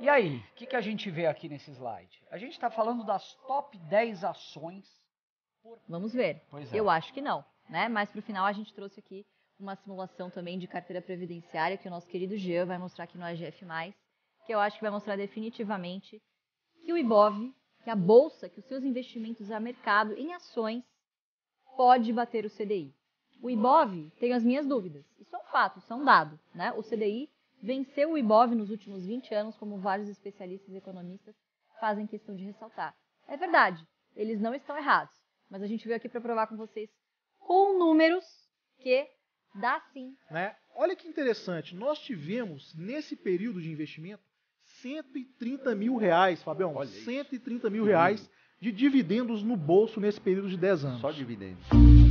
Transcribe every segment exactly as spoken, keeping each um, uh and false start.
E aí, o que, que a gente vê aqui nesse slide? A gente está falando das top dez ações. Vamos ver. Pois é. Eu acho que não, né? Mas para o final a gente trouxe aqui uma simulação também de carteira previdenciária que o nosso querido Jean vai mostrar aqui no A G F mais, que eu acho que vai mostrar definitivamente que o Ibov, que a bolsa, que os seus investimentos a mercado em ações pode bater o C D I. O Ibov, tenho as minhas dúvidas. Isso é um fato, isso é um dado, né? O C D I venceu o Ibov nos últimos vinte anos, como vários especialistas e economistas fazem questão de ressaltar. É verdade, eles não estão errados, mas a gente veio aqui para provar com vocês com números que dá sim. Né? Olha que interessante, nós tivemos nesse período de investimento cento e trinta mil reais, Fabião, Olha cento e trinta mil reais de dividendos no bolso nesse período de dez anos. Só dividendos.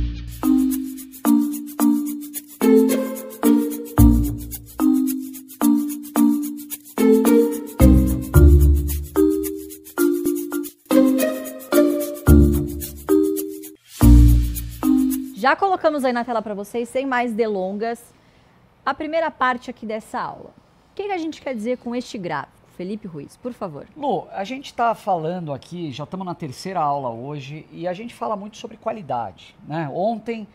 Já colocamos aí na tela para vocês, sem mais delongas, a primeira parte aqui dessa aula. O que, que a gente quer dizer com este gráfico? Felipe Ruiz, por favor. Lu, a gente está falando aqui, já estamos na terceira aula hoje, e a gente fala muito sobre qualidade, né? Ontem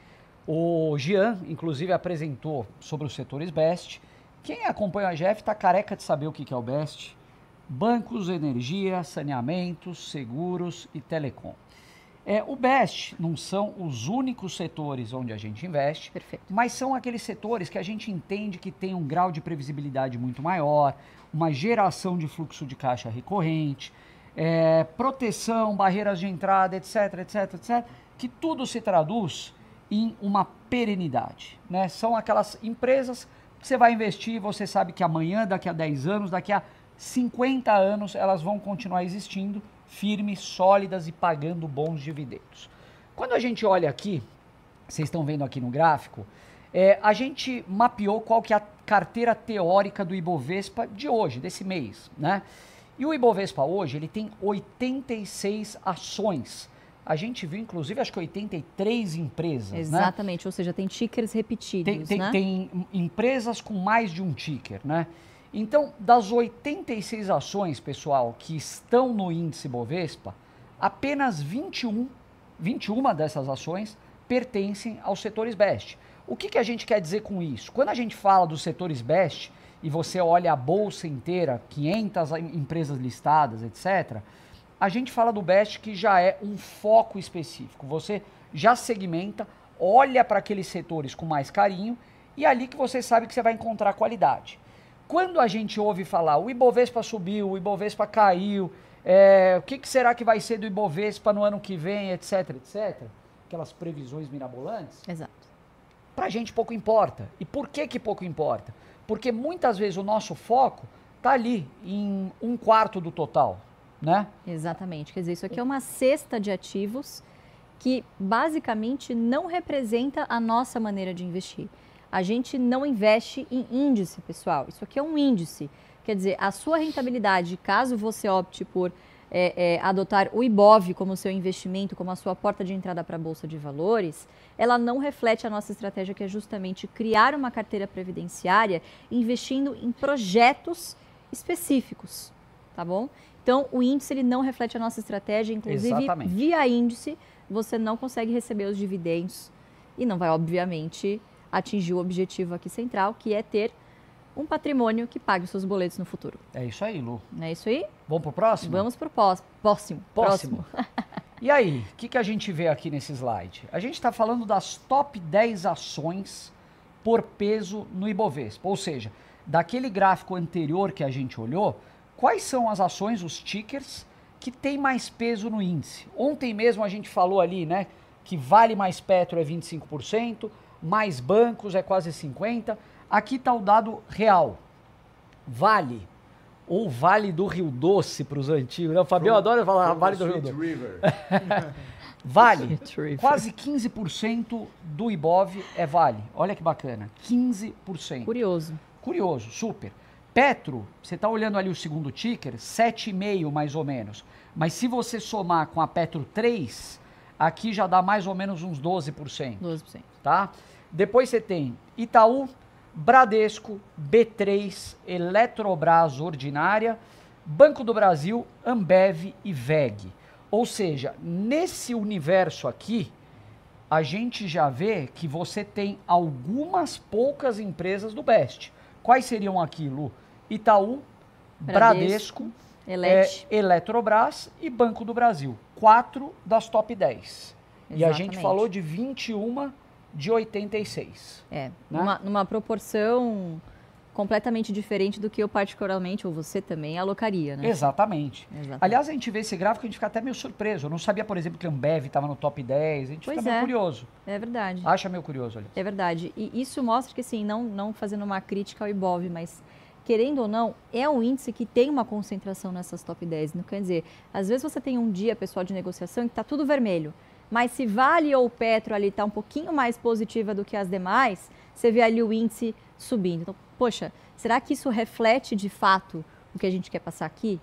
o Jean, inclusive, apresentou sobre os setores Best. Quem acompanha a G F está careca de saber o que, que é o Best. Bancos, energia, saneamentos, seguros e telecom. É, o Best não são os únicos setores onde a gente investe, Perfeito. Mas são aqueles setores que a gente entende que tem um grau de previsibilidade muito maior, uma geração de fluxo de caixa recorrente, é, proteção, barreiras de entrada, etc, etc, etc, que tudo se traduz em uma perenidade, né? São aquelas empresas que você vai investir e você sabe que amanhã, daqui a dez anos, daqui a cinquenta anos, elas vão continuar existindo, firmes, sólidas e pagando bons dividendos. Quando a gente olha aqui, vocês estão vendo aqui no gráfico, é, a gente mapeou qual que é a carteira teórica do Ibovespa de hoje, desse mês, né? E o Ibovespa hoje, ele tem oitenta e seis ações. A gente viu, inclusive, acho que oitenta e três empresas, Exatamente, né? Ou seja, tem tickers repetidos, tem, tem, né? Tem empresas com mais de um ticker, né? Então, das oitenta e seis ações, pessoal, que estão no índice Bovespa, apenas vinte e um, vinte e uma dessas ações pertencem aos setores Best. O que, que a gente quer dizer com isso? Quando a gente fala dos setores Best e você olha a bolsa inteira, quinhentas empresas listadas, etcétera, a gente fala do Best que já é um foco específico. Você já segmenta, olha para aqueles setores com mais carinho e é ali que você sabe que você vai encontrar qualidade. Quando a gente ouve falar, o Ibovespa subiu, o Ibovespa caiu, é, o que, que será que vai ser do Ibovespa no ano que vem, etc, etcétera, aquelas previsões mirabolantes, Exato. Pra gente pouco importa. E por que que pouco importa? Porque muitas vezes o nosso foco tá ali em um quarto do total, né? Exatamente, quer dizer, isso aqui é uma cesta de ativos que basicamente não representa a nossa maneira de investir. A gente não investe em índice, pessoal. Isso aqui é um índice. Quer dizer, a sua rentabilidade, caso você opte por é, é, adotar o Ibov como seu investimento, como a sua porta de entrada para a Bolsa de Valores, ela não reflete a nossa estratégia, que é justamente criar uma carteira previdenciária investindo em projetos específicos, tá bom? Então, o índice ele não reflete a nossa estratégia, inclusive, Exatamente. Via índice, você não consegue receber os dividendos e não vai, obviamente, atingir o objetivo aqui central, que é ter um patrimônio que pague os seus boletos no futuro. É isso aí, Lu. Não é isso aí? Vamos pro próximo? Vamos pro pós, próximo. Próximo. E aí, o que, que a gente vê aqui nesse slide? A gente está falando das top dez ações por peso no Ibovespa, ou seja, daquele gráfico anterior que a gente olhou, quais são as ações, os tickers, que tem mais peso no índice? Ontem mesmo a gente falou ali, né, que Vale mais Petro é vinte e cinco por cento, mais bancos é quase cinquenta por cento. Aqui está o dado real. Vale, ou Vale do Rio Doce para os antigos. Né? O Fabião adora falar Vale do Rio Doce. Vale, quase quinze por cento do Ibov é Vale. Olha que bacana, quinze por cento. Curioso. Curioso, super. Petro, você está olhando ali o segundo ticker, sete vírgula cinco por cento mais ou menos. Mas se você somar com a Petro três, aqui já dá mais ou menos uns doze por cento. doze por cento. Tá? Depois você tem Itaú, Bradesco, B três, Eletrobras Ordinária, Banco do Brasil, Ambev e V E G. Ou seja, nesse universo aqui, a gente já vê que você tem algumas poucas empresas do Best. Quais seriam aquilo? Itaú, Bradesco, Bradesco Elet. é, Eletrobras e Banco do Brasil. Quatro das top dez. Exatamente. E a gente falou de vinte e uma de oitenta e seis. É, né? numa, numa proporção completamente diferente do que eu particularmente, ou você também, alocaria, né? Exatamente. Exatamente. Aliás, a gente vê esse gráfico e a gente fica até meio surpreso. Eu não sabia, por exemplo, que a Ambev estava no top dez. A gente Pois fica meio é. curioso. É verdade. Acha meio curioso, ali. É verdade. E isso mostra que, assim, não, não fazendo uma crítica ao Ibov, mas querendo ou não, é um índice que tem uma concentração nessas top dez. Não quer dizer, às vezes você tem um dia, pessoal, de negociação em que está tudo vermelho. Mas se Vale ou Petro ali está um pouquinho mais positiva do que as demais, você vê ali o índice subindo. Então, poxa, será que isso reflete de fato o que a gente quer passar aqui?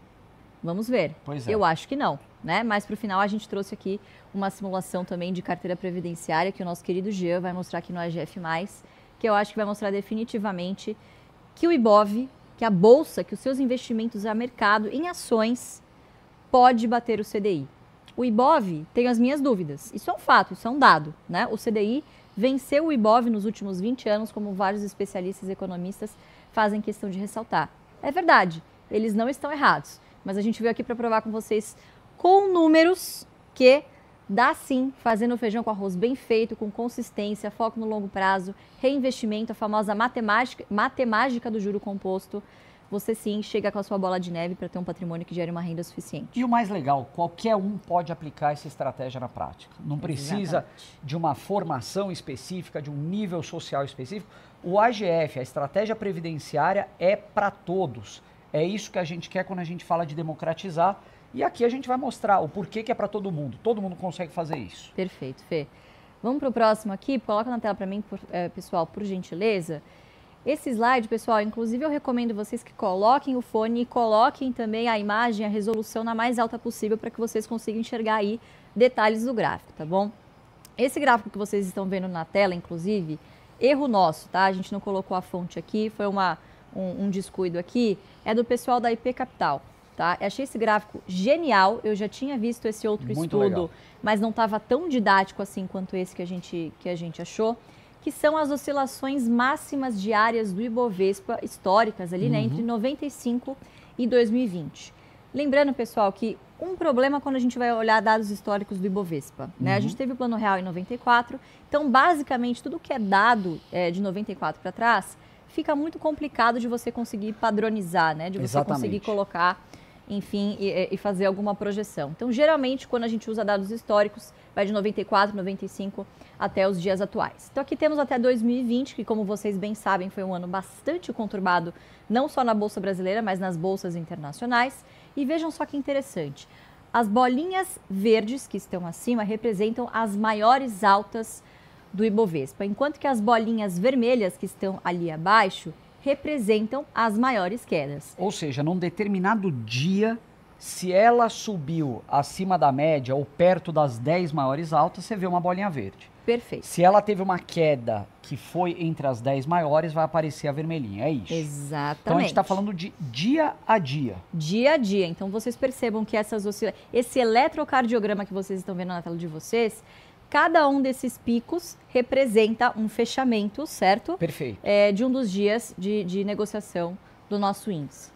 Vamos ver. Pois é. Eu acho que não, né? Mas para o final a gente trouxe aqui uma simulação também de carteira previdenciária que o nosso querido Jean vai mostrar aqui no A G F mais, que eu acho que vai mostrar definitivamente que o Ibov, que a bolsa, que os seus investimentos a mercado em ações pode bater o C D I. O Ibov, tenho as minhas dúvidas. Isso é um fato, isso é um dado, né? O C D I venceu o Ibov nos últimos vinte anos, como vários especialistas e economistas fazem questão de ressaltar. É verdade, eles não estão errados, mas a gente veio aqui para provar com vocês com números que dá sim, fazendo o feijão com arroz bem feito, com consistência, foco no longo prazo, reinvestimento, a famosa matemática, matemática do juro composto. Você sim chega com a sua bola de neve para ter um patrimônio que gere uma renda suficiente. E o mais legal, qualquer um pode aplicar essa estratégia na prática. Não precisa Exatamente. de uma formação específica, de um nível social específico. O A G F, a estratégia previdenciária, é para todos. É isso que a gente quer quando a gente fala de democratizar. E aqui a gente vai mostrar o porquê que é para todo mundo. Todo mundo consegue fazer isso. Perfeito, Fê. Vamos para o próximo aqui. Coloca na tela para mim, por, é, pessoal, por gentileza. Esse slide, pessoal, inclusive eu recomendo vocês que coloquem o fone e coloquem também a imagem, a resolução na mais alta possível para que vocês consigam enxergar aí detalhes do gráfico, tá bom? Esse gráfico que vocês estão vendo na tela, inclusive, erro nosso, tá? A gente não colocou a fonte aqui, foi uma, um, um descuido aqui, é do pessoal da I P Capital, tá? Eu achei esse gráfico genial, eu já tinha visto esse outro Muito estudo, legal. mas não estava tão didático assim quanto esse que a gente, que a gente achou, que são as oscilações máximas diárias do Ibovespa históricas ali, Uhum. né, entre noventa e cinco e dois mil e vinte. Lembrando, pessoal, que um problema quando a gente vai olhar dados históricos do Ibovespa, né? Uhum. A gente teve o Plano Real em noventa e quatro, então basicamente tudo que é dado é, de noventa e quatro para trás fica muito complicado de você conseguir padronizar, né? De você Exatamente. conseguir colocar, enfim, e, e fazer alguma projeção. Então, geralmente, quando a gente usa dados históricos, vai de noventa e quatro, noventa e cinco até os dias atuais. Então, aqui temos até dois mil e vinte, que, como vocês bem sabem, foi um ano bastante conturbado, não só na Bolsa Brasileira, mas nas bolsas internacionais. E vejam só que interessante, as bolinhas verdes que estão acima representam as maiores altas do Ibovespa, enquanto que as bolinhas vermelhas que estão ali abaixo representam as maiores quedas. Ou seja, num determinado dia, se ela subiu acima da média ou perto das dez maiores altas, você vê uma bolinha verde. Perfeito. Se ela teve uma queda que foi entre as dez maiores, vai aparecer a vermelhinha. É isso. Exatamente. Então a gente está falando de dia a dia. Dia a dia. Então vocês percebam que essas oscila... esse eletrocardiograma que vocês estão vendo na tela de vocês, cada um desses picos representa um fechamento, certo? Perfeito. É, de um dos dias de, de negociação do nosso índice.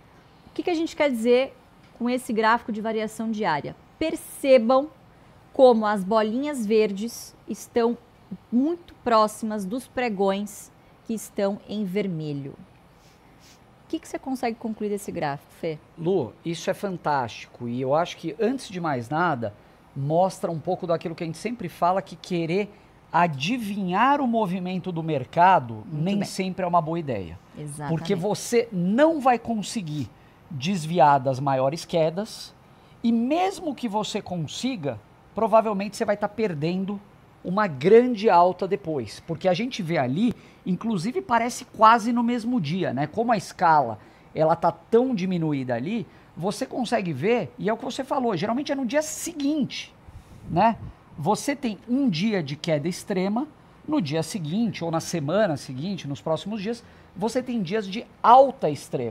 O que, que a gente quer dizer com esse gráfico de variação diária? Percebam como as bolinhas verdes estão muito próximas dos pregões que estão em vermelho. O que, que você consegue concluir desse gráfico, Fê? Lu, isso é fantástico e eu acho que, antes de mais nada, mostra um pouco daquilo que a gente sempre fala, que querer adivinhar o movimento do mercado Muito nem bem. sempre é uma boa ideia. Exatamente. Porque você não vai conseguir desviar das maiores quedas e mesmo que você consiga, provavelmente você vai estar perdendo uma grande alta depois. Porque a gente vê ali, inclusive parece quase no mesmo dia, né? Como a escala ela tá tão diminuída ali, você consegue ver, e é o que você falou, geralmente é no dia seguinte, né? Você tem um dia de queda extrema, no dia seguinte ou na semana seguinte, nos próximos dias, você tem dias de alta extrema.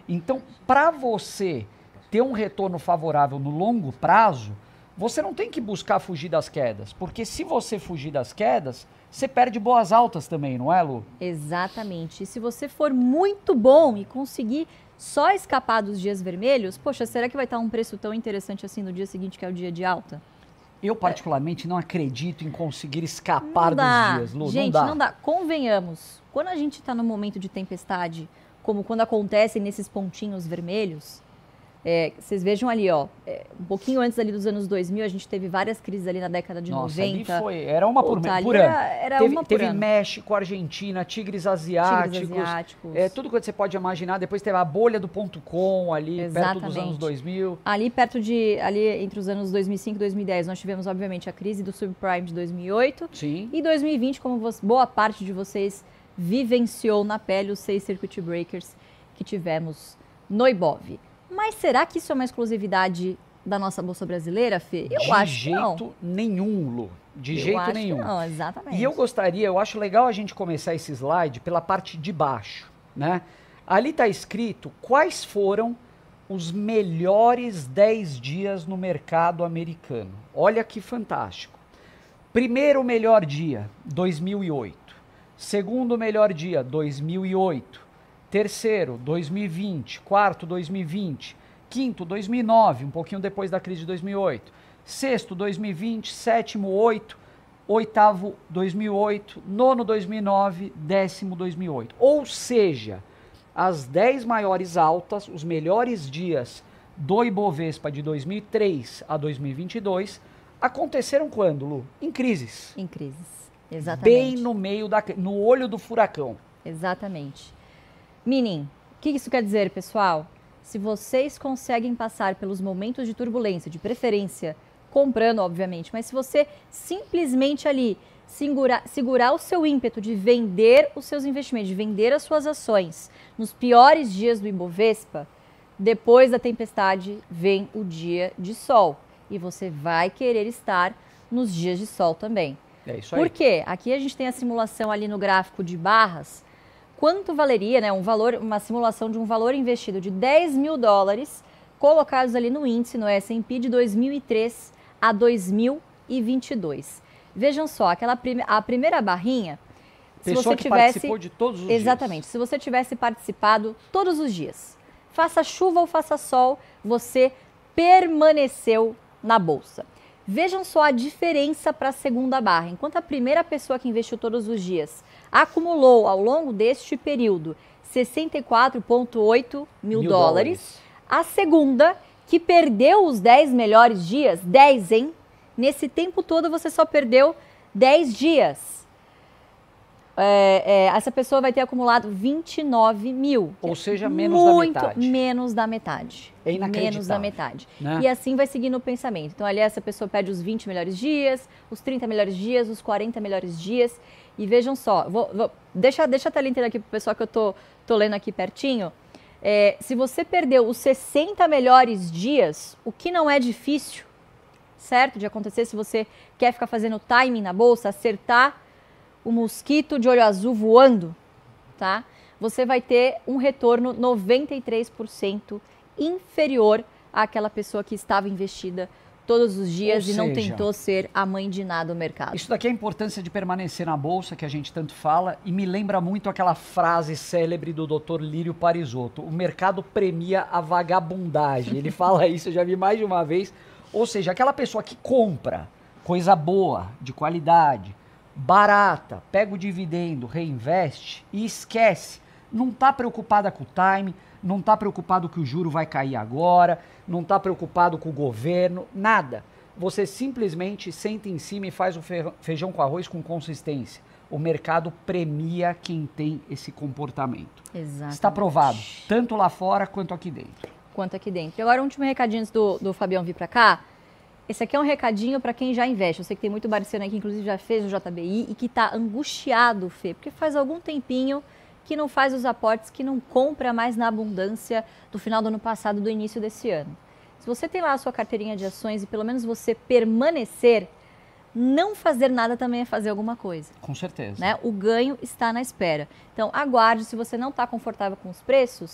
Então, para você ter um retorno favorável no longo prazo, você não tem que buscar fugir das quedas, porque se você fugir das quedas, você perde boas altas também, não é, Lu? Exatamente. E se você for muito bom e conseguir só escapar dos dias vermelhos, poxa, será que vai estar um preço tão interessante assim no dia seguinte, que é o dia de alta? Eu, particularmente, é. não acredito em conseguir escapar não dá. dos dias, Lu. Gente, não dá. não dá. Convenhamos, quando a gente está no momento de tempestade, como quando acontecem nesses pontinhos vermelhos, é, vocês vejam ali, ó, é, um pouquinho antes ali dos anos dois mil, a gente teve várias crises ali na década de Nossa, noventa. Ali foi, era uma por, Puta, por ano. Era, era teve uma por teve ano. México, Argentina, tigres asiáticos. Tigres asiáticos. É, tudo que você pode imaginar. Depois teve a bolha do ponto com ali, Exatamente. perto dos anos dois mil. Ali perto de, ali entre os anos dois mil e cinco e dois mil e dez, nós tivemos, obviamente, a crise do subprime de dois mil e oito. Sim. E dois mil e vinte, como você, boa parte de vocês vivenciou na pele os seis circuit breakers que tivemos no Ibov. Mas será que isso é uma exclusividade da nossa Bolsa Brasileira, Fê? Eu de acho jeito que não. nenhum, Lu. De eu jeito acho nenhum. Que não, exatamente. E eu gostaria, eu acho legal a gente começar esse slide pela parte de baixo, né? Ali está escrito quais foram os melhores dez dias no mercado americano. Olha que fantástico. Primeiro melhor dia, dois mil e oito. Segundo melhor dia, dois mil e oito. Terceiro, dois mil e vinte. Quarto, dois mil e vinte. Quinto, dois mil e nove, um pouquinho depois da crise de dois mil e oito. Sexto, dois mil e vinte. Sétimo, oito. Oitavo, dois mil e oito. Nono, dois mil e nove. Décimo, dois mil e oito. Ou seja, as dez maiores altas, os melhores dias do Ibovespa de dois mil e três a dois mil e vinte e dois aconteceram quando, Lu? Em crises. Em crises, exatamente. Bem no meio da, no olho do furacão. Exatamente. Meaning, o que isso quer dizer, pessoal? Se vocês conseguem passar pelos momentos de turbulência, de preferência, comprando, obviamente, mas se você simplesmente ali segurar, segurar o seu ímpeto de vender os seus investimentos, de vender as suas ações nos piores dias do Ibovespa, depois da tempestade vem o dia de sol. E você vai querer estar nos dias de sol também. É isso aí. Por quê? Aqui a gente tem a simulação ali no gráfico de barras. Quanto valeria, né, um valor, uma simulação de um valor investido de dez mil dólares colocados ali no índice, no S and P de dois mil e três a dois mil e vinte e dois. Vejam só, aquela prime a primeira barrinha, se Pessoa você que tivesse participou de todos os exatamente, dias. se você tivesse participado todos os dias, faça chuva ou faça sol, você permaneceu na bolsa. Vejam só a diferença para a segunda barra. Enquanto a primeira pessoa que investiu todos os dias acumulou ao longo deste período sessenta e quatro vírgula oito mil, mil dólares, dólares, a segunda, que perdeu os dez melhores dias, dez, hein? Nesse tempo todo você só perdeu dez dias. É, é, essa pessoa vai ter acumulado vinte e nove mil. Ou seja, menos muito da metade. menos da metade. É inacreditável. Menos da metade. Né? E assim vai seguindo o pensamento. Então, ali essa pessoa perde os vinte melhores dias, os trinta melhores dias, os quarenta melhores dias. E vejam só, vou, vou, deixa, deixa a tela inteira aqui para o pessoal que eu tô, tô lendo aqui pertinho. É, se você perdeu os sessenta melhores dias, o que não é difícil, certo, de acontecer, se você quer ficar fazendo timing na bolsa, acertar o mosquito de olho azul voando, tá? Você vai ter um retorno noventa e três por cento inferior àquela pessoa que estava investida todos os dias Ou e não seja, tentou ser a mãe de nada do mercado. Isso daqui é a importância de permanecer na bolsa, que a gente tanto fala, e me lembra muito aquela frase célebre do doutor Lírio Parisotto: o mercado premia a vagabundagem. Ele fala isso, eu já vi mais de uma vez. Ou seja, aquela pessoa que compra coisa boa, de qualidade, barata, pega o dividendo, reinveste e esquece. Não está preocupada com o time, não está preocupado que o juro vai cair agora, não está preocupado com o governo, nada. Você simplesmente senta em cima e faz o feijão com arroz com consistência. O mercado premia quem tem esse comportamento. Exatamente. Está provado, tanto lá fora quanto aqui dentro. Quanto aqui dentro. E agora, um último recadinho antes do, do Fabião vir para cá. Esse aqui é um recadinho para quem já investe. Eu sei que tem muito bariciano aqui, inclusive já fez o J B I e que está angustiado, Fê, porque faz algum tempinho que não faz os aportes, que não compra mais na abundância do final do ano passado, do início desse ano. Se você tem lá a sua carteirinha de ações e pelo menos você permanecer, não fazer nada também é fazer alguma coisa. Com certeza. Né? O ganho está na espera. Então, aguarde. Se você não está confortável com os preços,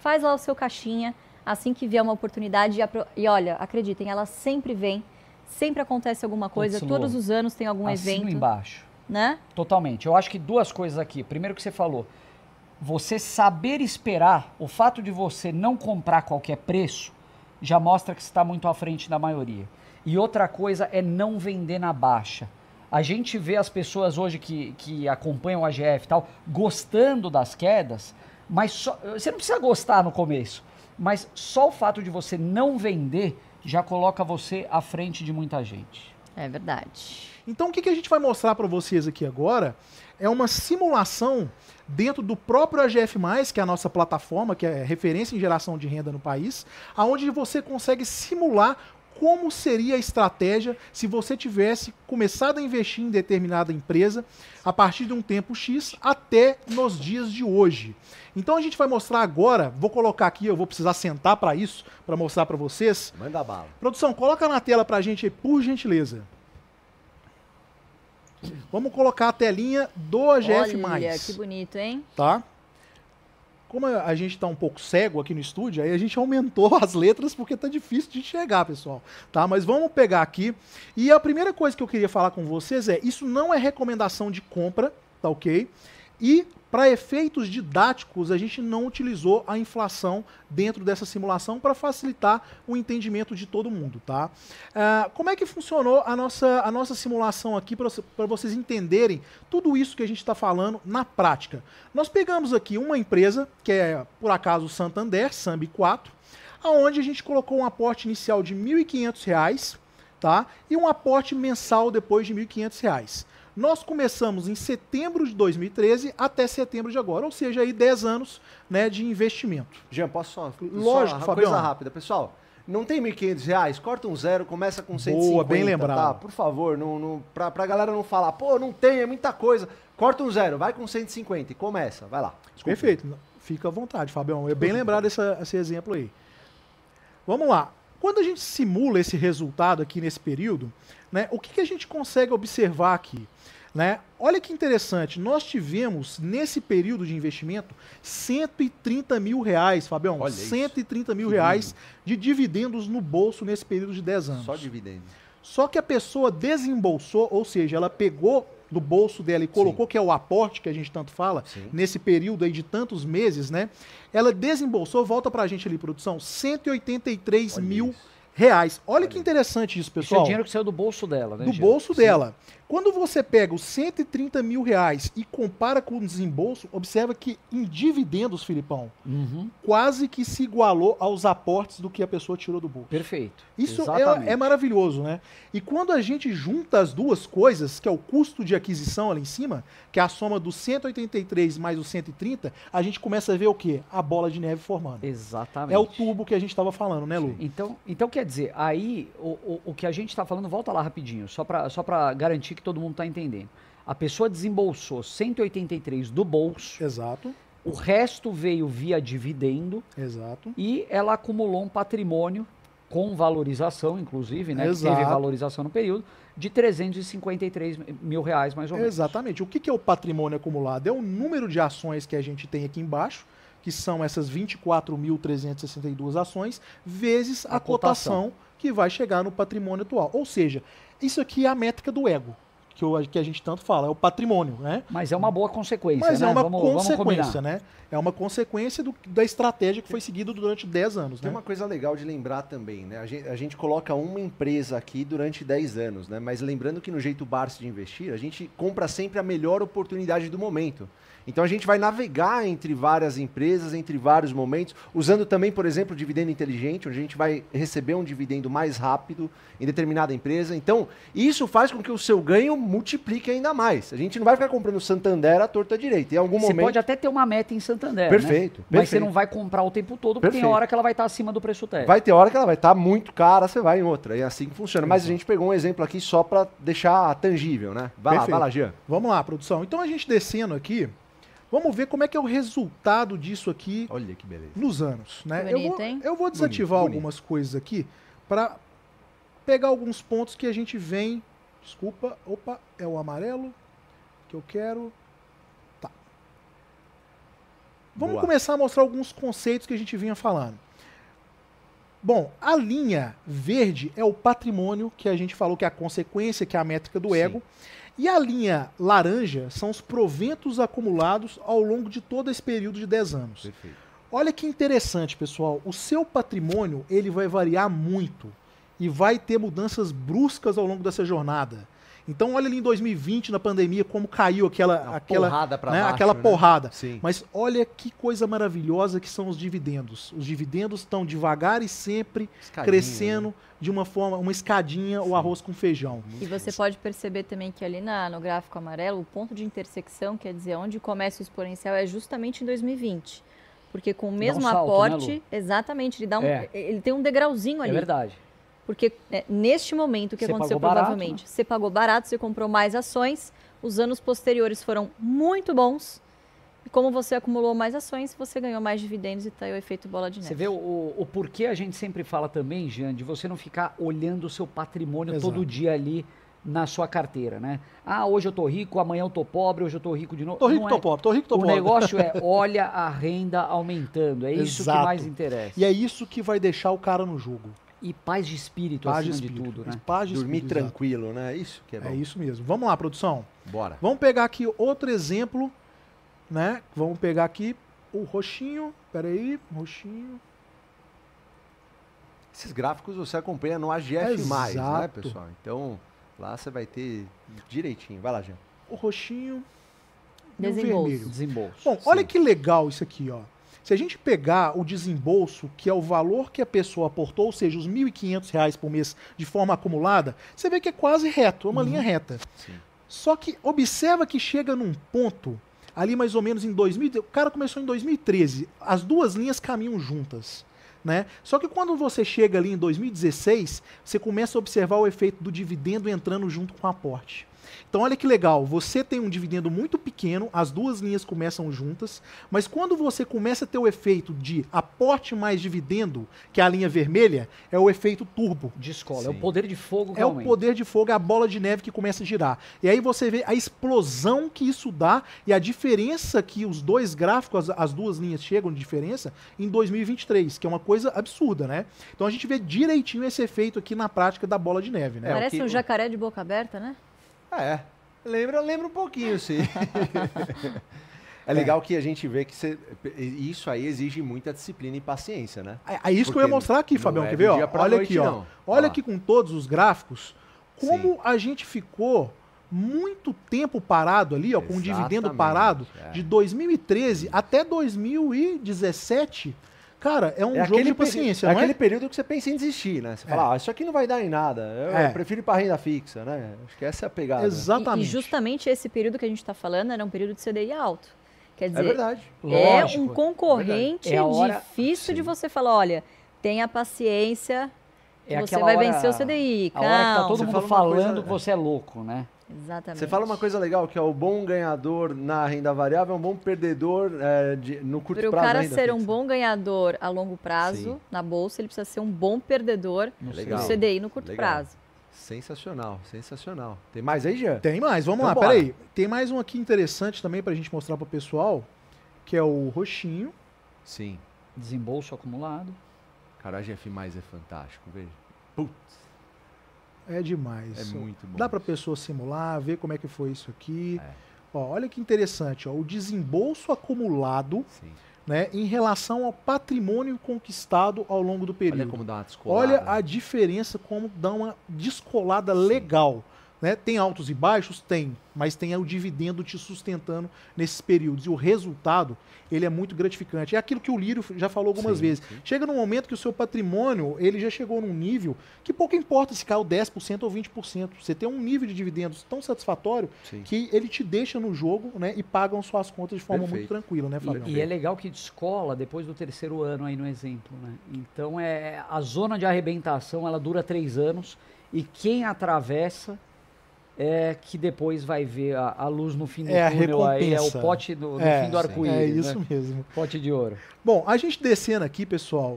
faz lá o seu caixinha, assim que vier uma oportunidade. E, apro- e olha, acreditem, ela sempre vem, sempre acontece alguma coisa, Putz, todos Lu, os anos tem algum assino evento, embaixo. né? Totalmente. Eu acho que duas coisas aqui. Primeiro que você falou, você saber esperar, o fato de você não comprar a qualquer preço, já mostra que você está muito à frente da maioria. E outra coisa é não vender na baixa. A gente vê as pessoas hoje que, que acompanham o A G F e tal, gostando das quedas, mas só, você não precisa gostar no começo, mas só o fato de você não vender já coloca você à frente de muita gente. É verdade. Então o que, que a gente vai mostrar para vocês aqui agora é uma simulação dentro do próprio A G F mais, que é a nossa plataforma, que é referência em geração de renda no país, aonde você consegue simular como seria a estratégia se você tivesse começado a investir em determinada empresa a partir de um tempo X até nos dias de hoje. Então a gente vai mostrar agora, vou colocar aqui, eu vou precisar sentar para isso, para mostrar para vocês. Manda bala. Produção, coloca na tela para a gente aí, por gentileza. Vamos colocar a telinha do A G F mais. Olha, que bonito, hein? Tá? Como a gente está um pouco cego aqui no estúdio, aí a gente aumentou as letras porque tá difícil de enxergar, pessoal. Tá? Mas vamos pegar aqui. E a primeira coisa que eu queria falar com vocês é, isso não é recomendação de compra, tá ok? E para efeitos didáticos, a gente não utilizou a inflação dentro dessa simulação para facilitar o entendimento de todo mundo, tá? Uh, como é que funcionou a nossa, a nossa simulação aqui para vocês entenderem tudo isso que a gente está falando na prática? Nós pegamos aqui uma empresa, que é, por acaso, o Santander, Sambi quatro, aonde a gente colocou um aporte inicial de mil e quinhentos reais, tá? E um aporte mensal depois de mil e quinhentos reais. Nós começamos em setembro de dois mil e treze até setembro de agora, ou seja, aí dez anos, né, de investimento. Jean, posso só? Lógico, só, Fabião. Coisa rápida, pessoal. Não tem mil e quinhentos reais? Corta um zero, começa com cento e cinquenta. Boa, bem lembrado. Tá? Por favor, não, não, pra, pra galera não falar, pô, não tem, é muita coisa. Corta um zero, vai com cento e cinquenta e começa, vai lá. Desculpa. Perfeito, fica à vontade, Fabião. É bem lembrado esse, esse exemplo aí. Vamos lá. Quando a gente simula esse resultado aqui nesse período, né, o que, que a gente consegue observar aqui? Né? Olha que interessante, nós tivemos nesse período de investimento cento e trinta mil reais, Fabião, Olha cento e trinta mil Que reais lindo. de dividendos no bolso nesse período de dez anos. Só dividendo. Só que a pessoa desembolsou, ou seja, ela pegou do bolso dela e colocou, Sim. que é o aporte que a gente tanto fala, Sim. nesse período aí de tantos meses, né? Ela desembolsou, volta pra gente ali, produção, cento e oitenta e três Olha mil isso. reais. Olha Olha que isso. interessante isso, Isso é pessoal. dinheiro que saiu do bolso dela, né, Do Jean? bolso Sim. dela. Quando você pega os cento e trinta mil reais e compara com o desembolso, observa que em dividendos, Filipão, Uhum. quase que se igualou aos aportes do que a pessoa tirou do bolso. Perfeito. Isso Exatamente. é, é maravilhoso, né? E quando a gente junta as duas coisas, que é o custo de aquisição ali em cima, que é a soma dos cento e oitenta e três mais os cento e trinta, a gente começa a ver o quê? A bola de neve formando. Exatamente. É o tubo que a gente estava falando, né, Lu? Então, então, quer dizer, aí o, o, o que a gente está falando, volta lá rapidinho, só para só para garantir que todo mundo está entendendo. A pessoa desembolsou cento e oitenta e três do bolso, Exato, o resto veio via dividendo exato. e ela acumulou um patrimônio com valorização, inclusive, né? Que Exato. teve valorização no período, de trezentos e cinquenta e três mil reais, mais ou menos. Exatamente. O que que é o patrimônio acumulado? É o número de ações que a gente tem aqui embaixo, que são essas vinte e quatro mil trezentas e sessenta e duas ações, vezes a, A cotação. cotação que vai chegar no patrimônio atual. Ou seja, isso aqui é a métrica do ego, que, o- que a gente tanto fala, é o patrimônio, né? Mas é uma boa consequência, Mas né? é uma vamos, vamos consequência, combinar. né? É uma consequência do- da estratégia que foi seguida durante dez anos, Tem né? uma coisa legal de lembrar também, né? A gente, a gente coloca uma empresa aqui durante dez anos, né? Mas lembrando que no jeito Barsi de investir, a gente compra sempre a melhor oportunidade do momento. Então a gente vai navegar entre várias empresas, entre vários momentos, usando também, por exemplo, o dividendo inteligente, onde a gente vai receber um dividendo mais rápido em determinada empresa. Então, isso faz com que o seu ganho multiplique ainda mais. A gente não vai ficar comprando Santander à torta direita. Em algum Você momento. pode até ter uma meta em Santander, Perfeito, né? Mas você perfeito. não vai comprar o tempo todo, porque tem Perfeito. hora que ela vai estar acima do preço teto. Vai ter hora que ela vai estar muito cara, você vai em outra. É assim que funciona. Mas a gente pegou um exemplo aqui só para deixar tangível, né? Vai Perfeito. lá, vai lá, Jean. Vamos lá, produção. Então a gente descendo aqui, vamos ver como é que é o resultado disso aqui Olha que beleza. nos anos, né? Que eu, bonito, vou, hein? eu vou desativar Bonito, algumas coisas aqui para pegar alguns pontos que a gente vem. Desculpa, opa, é o amarelo que eu quero. Tá. Vamos Boa. começar a mostrar alguns conceitos que a gente vinha falando. Bom, a linha verde é o patrimônio, que a gente falou que é a consequência, que é a métrica do Sim. ego. E a linha laranja são os proventos acumulados ao longo de todo esse período de dez anos. Perfeito. Olha que interessante, pessoal. O seu patrimônio, ele vai variar muito e vai ter mudanças bruscas ao longo dessa jornada. Então, olha ali em dois mil e vinte, na pandemia, como caiu aquela, Uma aquela, porrada pra né, baixo, aquela né? porrada. Sim. Mas olha que coisa maravilhosa que são os dividendos. Os dividendos estão devagar e sempre Escadinha, crescendo né? de uma forma, uma escadinha, o arroz com feijão. E você pode perceber também que ali na, no gráfico amarelo, o ponto de intersecção, quer dizer, onde começa o exponencial, é justamente em dois mil e vinte. Porque com o mesmo um salto, aporte, né, Lu? exatamente, ele, dá um, É. ele tem um degrauzinho É ali. verdade. Porque é, neste momento, o que Você aconteceu pagou barato, provavelmente? né? Você pagou barato, você comprou mais ações, os anos posteriores foram muito bons, e como você acumulou mais ações, você ganhou mais dividendos e tá aí o efeito bola de neve. Você vê o, o porquê a gente sempre fala também, Jean, de você não ficar olhando o seu patrimônio Exato. todo dia ali na sua carteira, né? Ah, hoje eu tô rico, amanhã eu tô pobre, hoje eu tô rico de novo. Tô rico, Não tô é. pobre, tô rico, tô O pobre. negócio é, olha a renda aumentando, é isso Exato. que mais interessa. E é isso que vai deixar o cara no jogo. E paz de espírito Paz de acima espírito. de tudo, né? Paz de Dormir espírito, exato. tranquilo, né? Isso que é bom. É isso mesmo. Vamos lá, produção. Bora. Vamos pegar aqui outro exemplo, né? Vamos pegar aqui o roxinho. Pera aí, roxinho. Esses gráficos você acompanha no A G F mais, né, Exato. pessoal? Então, lá você vai ter direitinho. Vai lá, Jean. O roxinho e o Desembolso. vermelho. Desembolso. Bom, olha que legal isso aqui, ó. Se a gente pegar o desembolso, que é o valor que a pessoa aportou, ou seja, os mil e quinhentos reais por mês de forma acumulada, você vê que é quase reto, é uma linha reta. Sim. Só que observa que chega num ponto, ali mais ou menos em dois mil, o cara começou em dois mil e treze, as duas linhas caminham juntas. Né? Só que quando você chega ali em dois mil e dezesseis, você começa a observar o efeito do dividendo entrando junto com o aporte. Então olha que legal, você tem um dividendo muito pequeno, as duas linhas começam juntas, mas quando você começa a ter o efeito de aporte mais dividendo, que é a linha vermelha, é o efeito turbo. De escola, Sim. é o poder de fogo que É o aumenta. poder de fogo, é a bola de neve que começa a girar. E aí você vê a explosão que isso dá e a diferença que os dois gráficos, as, as duas linhas chegam de diferença em dois mil e vinte e três, que é uma coisa absurda, né? Então a gente vê direitinho esse efeito aqui na prática da bola de neve, né? É, o Parece que- um jacaré de boca aberta, né? Ah, é. Lembra, lembra um pouquinho, sim. É legal que a gente vê que você, isso aí exige muita disciplina e paciência, né? É, é isso que eu ia Porque mostrar aqui, não Fabião. é Quer do ver? Ó? dia pra Olha noite, aqui, ó. não. Olha Olha lá. aqui com todos os gráficos, como a gente ficou muito tempo parado ali, ó, com o dividendo Exatamente, parado, é. de dois mil e treze até dois mil e dezessete. Cara, é um É jogo aquele, de paciência, é não aquele é? período que você pensa em desistir, né? Você fala, ah, isso aqui não vai dar em nada, eu É. prefiro ir pra renda fixa, né? Acho que essa é a pegada. Exatamente. E, e justamente esse período que a gente está falando era um período de C D I alto. Quer É dizer, verdade. é Lógico, um concorrente é a hora- difícil de Sim. você falar, olha, tenha paciência, que É você aquela vai hora- vencer o C D I. A hora que tá calma. todo Você mundo fala uma falando coisa- que você é louco, né? Exatamente. Você fala uma coisa legal, que é o bom ganhador na renda variável é um bom perdedor é, de- no curto Para o prazo. cara na renda ser um fixa. bom ganhador a longo prazo Sim. na bolsa, ele precisa ser um bom perdedor No Legal. no C D I no curto Legal. prazo. Sensacional, sensacional. Tem mais aí, Jean? Tem mais, vamos Então lá, bora. peraí. Tem mais um aqui interessante também pra gente mostrar pro pessoal, que é o roxinho. Sim. Desembolso acumulado. Cara, a G F mais é fantástico, veja. Putz, É demais. é muito bom. Dá pra pessoa simular, ver como é que foi isso aqui. É. Ó, olha que interessante, ó, o desembolso acumulado, Sim. né, em relação ao patrimônio conquistado ao longo do período. Olha como dá uma descolada. Olha a diferença, como dá uma descolada legal. Né? Tem altos e baixos? Tem, mas tem o dividendo te sustentando nesses períodos. E o resultado, ele é muito gratificante. É aquilo que o Lírio já falou algumas Sim, vezes. sim. Chega num momento que o seu patrimônio, ele já chegou num nível que pouco importa se caiu dez por cento ou vinte por cento. Você tem um nível de dividendos tão satisfatório Sim. que ele te deixa no jogo, né, e pagam suas contas de forma muito Perfeito. tranquila, né, Fabião? E, e é legal que descola depois do terceiro ano aí no exemplo, né? Então é a zona de arrebentação, ela dura três anos e quem atravessa é que depois vai ver a, a luz no fim do É a túnel aí, é o recompensa. pote no, no É, fim do sim. arco-íris, É isso né? mesmo. Pote de ouro. Bom, a gente descendo aqui, pessoal,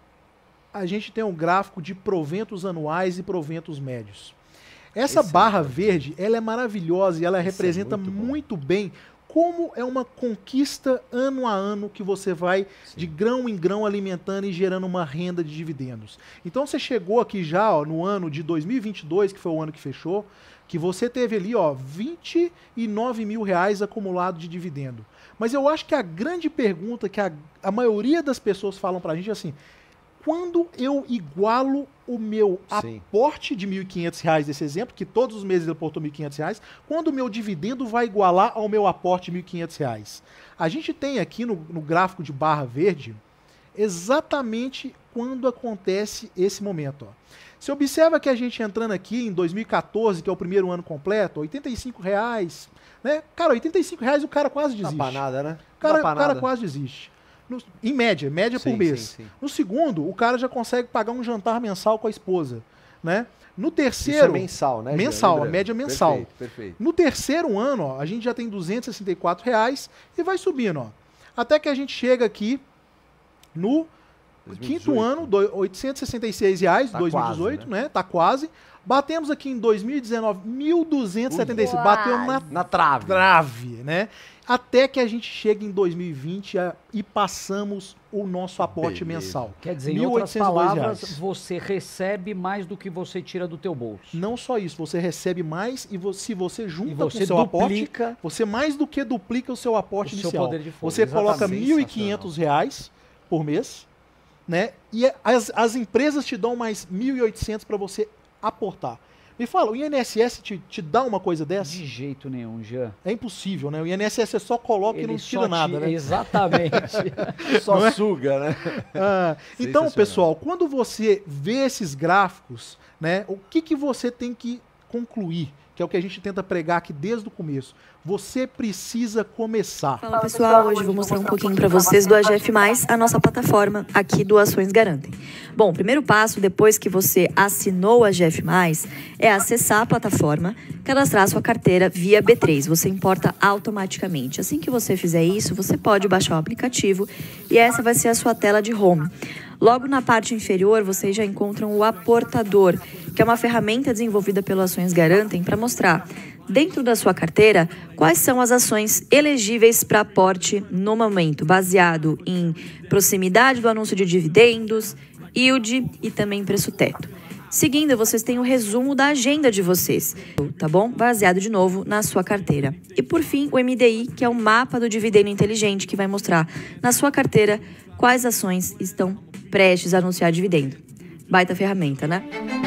a gente tem um gráfico de proventos anuais e proventos médios. Essa Esse é barra muito bom. verde, ela é maravilhosa e ela Esse é representa muito bom. muito bem como é uma conquista ano a ano que você vai Sim. de grão em grão alimentando e gerando uma renda de dividendos. Então você chegou aqui já ó, no ano de dois mil e vinte e dois, que foi o ano que fechou, que você teve ali ó, vinte e nove mil reais acumulado de dividendo. Mas eu acho que a grande pergunta que a, a maioria das pessoas falam pra gente é assim, quando eu igualo o meu Sim. aporte de mil e quinhentos reais, desse exemplo, que todos os meses ele aportou mil e quinhentos reais, quando o meu dividendo vai igualar ao meu aporte de mil e quinhentos reais? A gente tem aqui no, no gráfico de barra verde exatamente quando acontece esse momento. Ó. Você observa que a gente entrando aqui em dois mil e quatorze, que é o primeiro ano completo, oitenta e cinco reais, né? Cara, oitenta e cinco reais o cara quase desiste. Não dá pra nada, né? O cara, o cara quase desiste. No, em média, média sim, por mês. Sim, sim. No segundo, o cara já consegue pagar um jantar mensal com a esposa, né? No terceiro... Isso é mensal, né? Mensal, a média mensal. Perfeito, perfeito. No terceiro ano, ó, a gente já tem duzentos e sessenta e quatro reais e vai subindo, ó. Até que a gente chega aqui no dois mil e dezoito. Quinto ano, do, oitocentos e sessenta e seis reais, tá dois mil e dezoito, quase, né? né? Tá quase. Batemos aqui em dois mil e dezenove, mil duzentos e setenta e seis. Bateu na, na trave. trave, né? Até que a gente chega em dois mil e vinte a, e passamos o nosso aporte Beleza. mensal. Quer dizer, em outras palavras, você recebe mais do que você tira do teu bolso. Não só isso, você recebe mais e você, se você junta você com o seu duplica, aporte, você mais do que duplica o seu aporte o inicial. Seu poder de fogo, você coloca mil e quinhentos reais por mês, né? E as, as empresas te dão mais mil e oitocentos para você aportar. Me fala, o I N S S te, te dá uma coisa dessa? De jeito nenhum, Jean. É impossível, né? O I N S S é só coloca Ele e não tira nada, tira, né? Exatamente. Só é? suga, né? Ah, então, pessoal, quando você vê esses gráficos, né, o que, que você tem que concluir? Que é o que a gente tenta pregar aqui desde o começo. Você precisa começar. Fala pessoal, hoje vou mostrar um pouquinho para vocês do A G F mais, a nossa plataforma aqui do Ações Garantem. Bom, o primeiro passo, depois que você assinou o A G F mais, é acessar a plataforma, cadastrar sua carteira via B três. Você importa automaticamente. Assim que você fizer isso, você pode baixar o aplicativo e essa vai ser a sua tela de home. Logo na parte inferior, vocês já encontram o aportador, que é uma ferramenta desenvolvida pelo Ações Garantem para mostrar, dentro da sua carteira, quais são as ações elegíveis para aporte no momento, baseado em proximidade do anúncio de dividendos, yield e também preço-teto. Seguindo, vocês têm o resumo da agenda de vocês, tá bom? Baseado de novo na sua carteira. E por fim, o M D I, que é o mapa do dividendo inteligente, que vai mostrar na sua carteira quais ações estão prestes a anunciar dividendo. Baita ferramenta, né?